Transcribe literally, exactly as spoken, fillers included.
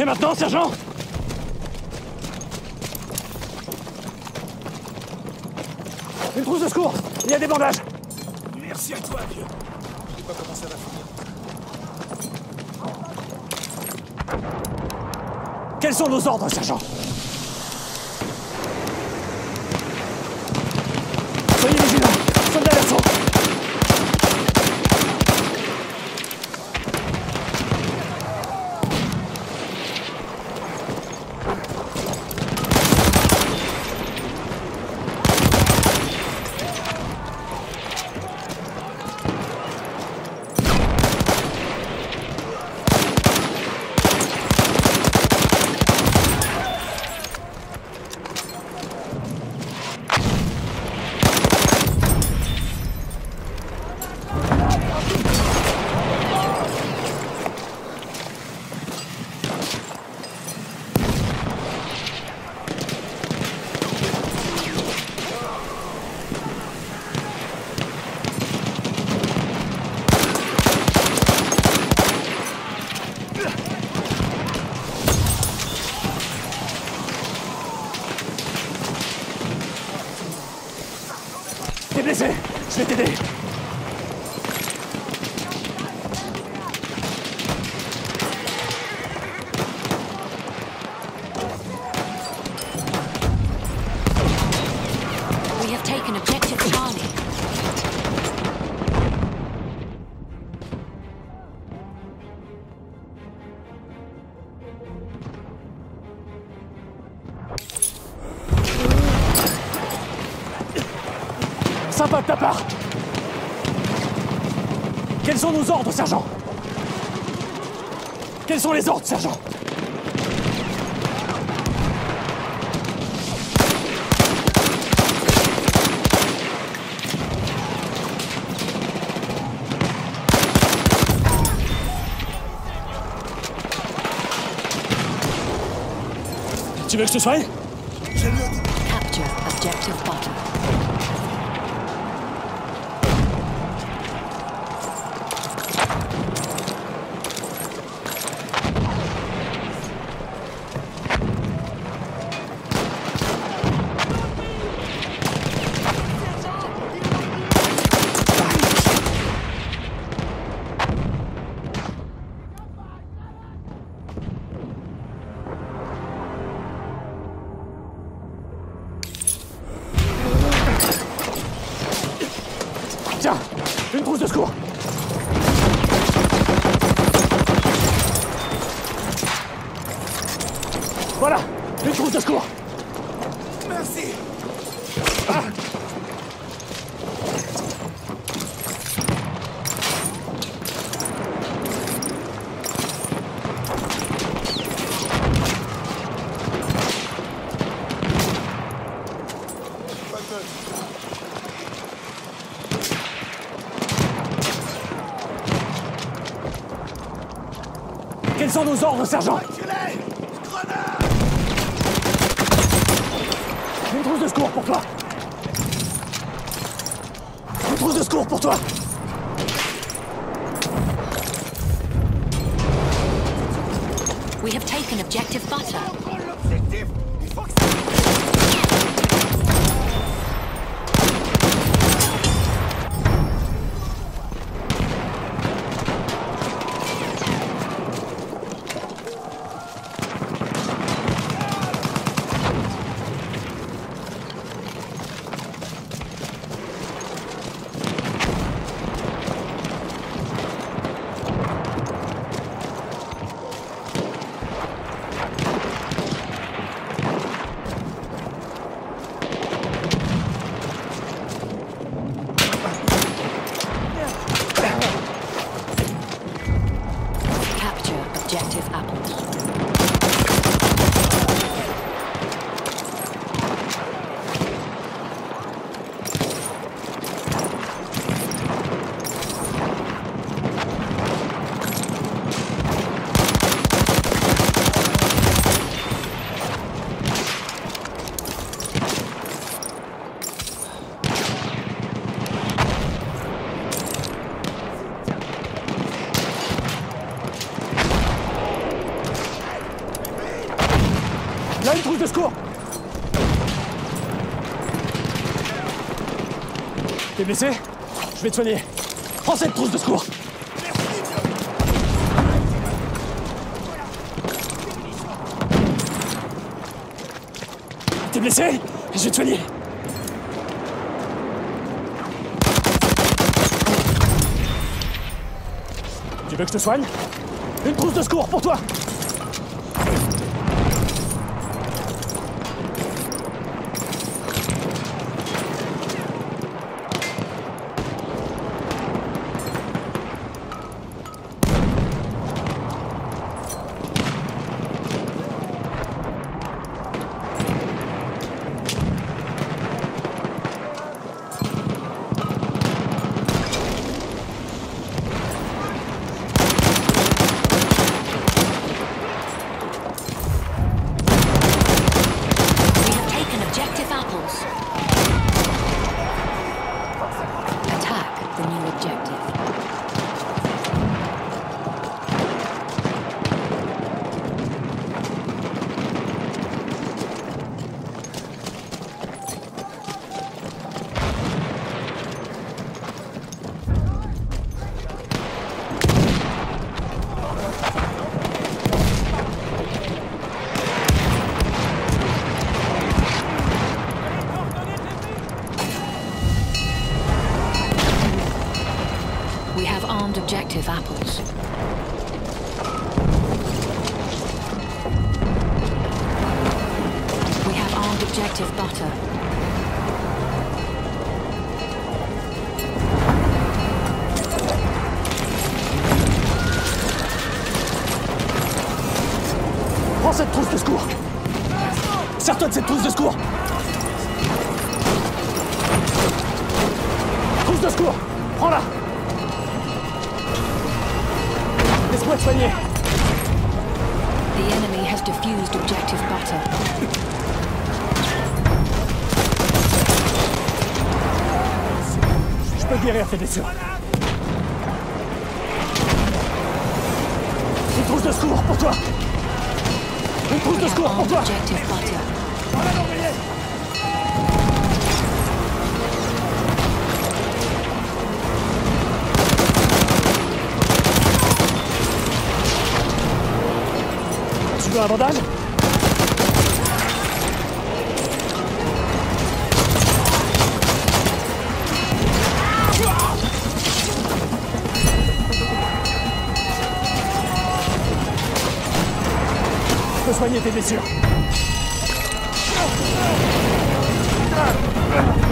maintenant, sergent? Une trousse de secours! Il y a des bandages! Merci à toi, vieux. Je sais pas comment ça va finir. Quels sont nos ordres, sergent? Soyez vigilants! Soldats d'assaut! T'es blessé! Je vais t'aider! We have taken objective Charlie. Sympa de ta part! Quels sont nos ordres, sergent? Quels sont les ordres, sergent? Tu veux que je te soigne? Capture objective bottom. Tiens, une trousse de secours. Voilà, une trousse de secours. Merci. Ah. Quels sont nos ordres, sergent? Une trousse de secours pour toi. Une trousse de secours pour toi. We have taken objective butter. L'objectif, il faut que T'es blessé? Je vais te soigner. Prends cette trousse de secours. T'es blessé? Je vais te soigner. Tu veux que je te soigne? Une trousse de secours pour toi. We have armed objective apples. We have armed objective butter. Prends cette trousse de secours. Sers-toi de cette trousse de secours. Trousse de secours. Prends-la. Laisse-moi te soigner. The enemy has defused objective butter. Je peux guérir tes blessures. Une trousse de secours pour toi. Une trousse We de have secours pour armed toi. objective butter. Voilà l'ouvrier. Tu veux un bandage? Je peux soigner tes blessures.